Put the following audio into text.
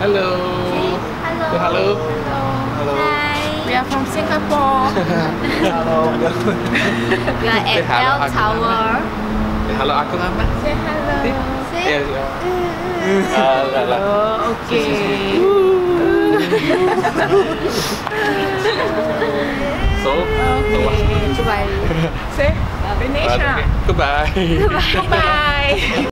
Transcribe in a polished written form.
Hello. Hello. Hello. Hello. Hi. We are from Singapore. Hello. We are at hello, Bell Tower. Halo, aku apa? Say hello. Say. Iya, iya. Oh, okay. So, Goodbye. Say finish. Goodbye. Goodbye.